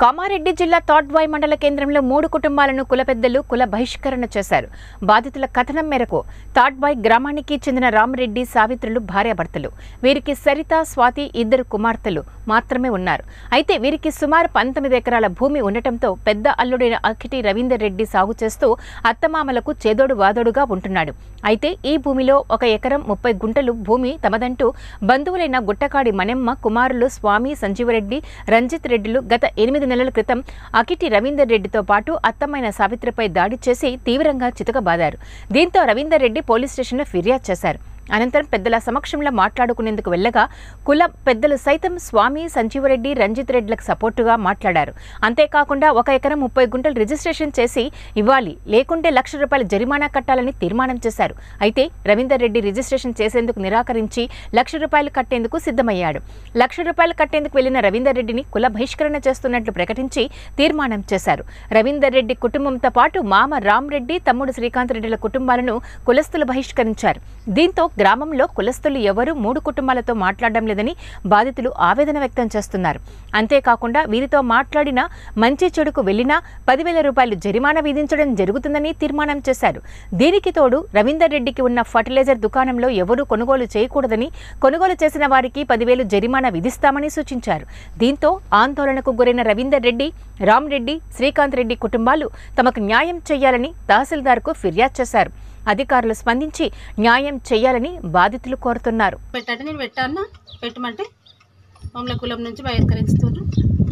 కామారెడ్డి జిల్లా తాడ్వాయి మండల కేంద్రంలో 3 కుటుంబాలను కుల పెద్దలు కుల బహిష్కరణ చేశారు. బాధితుల కథనం మేరకు తాడ్వాయి గ్రామానికి చెందిన రామరెడ్డి సావిత్రులు భార్యాభర్తలు. వీరికి సరిత, స్వాతి 2 కుమార్తెలు మాత్రమే ఉన్నారు. అయితే వీరికి సుమారు 19 ఎకరాల భూమి ఉండటంతో పెద్ద అల్లుడైన అకిటి రవీందర్ రెడ్డి సాగు చేస్తూ అత్తమామలకు చేదోడు వాదోడుగా ఉంటున్నాడు. అయితే ఈ భూమిలో 1 ఎకరం 30 గుంటలు భూమి తమదంటూ బంధువులైన గుట్టకాడి మణెమ్మ కుమారులు స్వామి, సంజీవరెడ్డి, రంజిత్ రెడ్డిలు గత 8 నెలల క్రితం అకిటి రవీందర్ రెడ్డితో పాటు అత్తమైన సావిత్రిపై దాడి చేసి తీవ్రంగా చితకబాదారు. దీంతో రవీందర్ రెడ్డి పోలీస్ స్టేషన్లో ఫిర్యాదు చేశారు. అనంతరం పెద్దల సమక్షంలో మాట్లాడుకునేందుకు వెళ్లగా కుల పెద్దలు సైతం స్వామి, సంజీవరెడ్డి, రంజిత్ రెడ్డిలకు సపోర్టుగా మాట్లాడారు. అంతేకాకుండా 1 ఎకరం 30 గుంటలు రిజిస్ట్రేషన్ చేసి ఇవ్వాలి, లేకుంటే ₹1,00,000 జరిమానా కట్టాలని తీర్మానం చేశారు. అయితే రవీందర్ రెడ్డి రిజిస్ట్రేషన్ చేసేందుకు నిరాకరించి ₹1,00,000 కట్టేందుకు సిద్ధమయ్యాడు. ₹1,00,000 కట్టేందుకు వెళ్లిన రవీందర్ రెడ్డిని కుల బహిష్కరణ చేస్తున్నట్లు ప్రకటించి తీర్మానం చేశారు. రవీందర్ రెడ్డి కుటుంబంతో పాటు మామ రామరెడ్డి, తమ్ముడు శ్రీకాంత్ రెడ్డిల కుటుంబాలను కులస్తులు బహిష్కరించారు. దీంతో గ్రామంలో కులస్తులు ఎవరూ 3 కుటుంబాలతో మాట్లాడడం లేదని బాధితులు ఆవేదన వ్యక్తం చేస్తున్నారు. అంతేకాకుండా వీరితో మాట్లాడినా, మంచి చెడుకు వెళ్లినా ₹10,000 జరిమానా విధించడం జరుగుతుందని తీర్మానం చేశారు. దీనికి తోడు రవీందర్ రెడ్డికి ఉన్న ఫర్టిలైజర్ దుకాణంలో ఎవరూ కొనుగోలు చేయకూడదని, కొనుగోలు చేసిన వారికి 10,000 జరిమానా విధిస్తామని సూచించారు. దీంతో ఆందోళనకు గురైన రవీందర్ రెడ్డి, రామరెడ్డి, శ్రీకాంత్ రెడ్డి కుటుంబాలు తమకు న్యాయం చేయాలని తహసీల్దార్కు ఫిర్యాదు చేశారు. అధికారులు స్పందించి న్యాయం చేయాలని బాధితులు కోరుతున్నారు. నేను పెట్టాను, పెట్టమంటే మమ్మల్ని కులం నుంచి బహిష్కరిస్తున్నారు.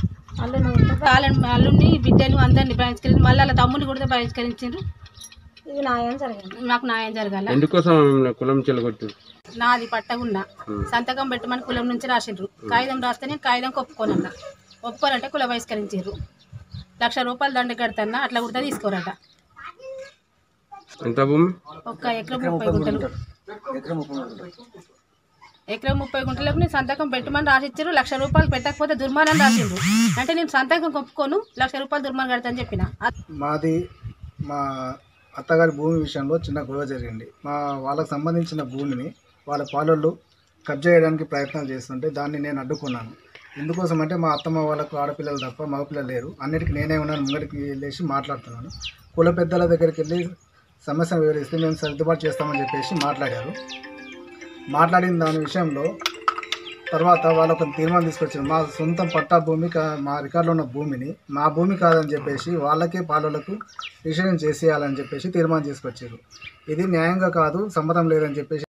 అల్లుని బిడ్డను అందరినీ బహిష్కరించి మళ్ళీ వాళ్ళ తమ్ముని కూడా బహిష్కరించారు. ఇది న్యాయం జరగాలి, మాకు న్యాయం జరగాలి. ఎందుకోసం కులం చెలగొట్టు నాది పట్టగున్నా సంతకం పెట్టమని కులం నుంచి రాసిండ్రు. కాగితం రాస్తేనే కాగితం ఒప్పుకోనన్నా, ఒప్పుకోనంటే కుల బహిష్కరించారు. ₹1,00,000 దండ కడతన్నా, అట్లా కూడా తీసుకోరట. ఎంత భూమి? 1 ఎకరం 30 గుంటలు. ఎకరం 30 గుంటలకు నేను సంతకం పెట్టమని రాసిచ్చారు. ₹1,00,000 పెట్టకపోతే దుర్మానం రాసిండ్రు. అంటే నేను సంతకం ఒప్పుకోను, ₹1,00,000 దుర్మానం కడతాను చెప్పిన. మాది మా అత్తగారి భూమి విషయంలో చిన్న గొడవ జరిగింది. వాళ్ళకు సంబంధించిన భూమిని వాళ్ళ పాలళ్ళు కబ్జా చేయడానికి ప్రయత్నాలు చేస్తుంటే దాన్ని నేను అడ్డుకున్నాను. ఎందుకోసం అంటే మా అత్తమ్మ వాళ్ళకు ఆడపిల్లలు తప్ప మగపిల్లలు లేరు, అన్నిటికీ నేనే ఉన్నాను, ముంగడికి వెళ్ళేసి మాట్లాడుతున్నాను. కుల పెద్దల దగ్గరికి వెళ్ళి సమస్య వివరిస్తే మేము సర్దుబాటు చేస్తామని చెప్పేసి మాట్లాడారు. మాట్లాడిన దాని విషయంలో తర్వాత వాళ్ళు ఒక తీర్మానం తీసుకొచ్చారు. మా సొంతం పట్టా భూమి, మా రికార్డులో ఉన్న భూమిని మా భూమి కాదని చెప్పేసి వాళ్ళకే పాలలకు రిజిస్ట్రేషన్ చేసేయాలని చెప్పేసి తీర్మానం తీసుకొచ్చారు. ఇది న్యాయంగా కాదు, సమ్మతం లేదని చెప్పేసి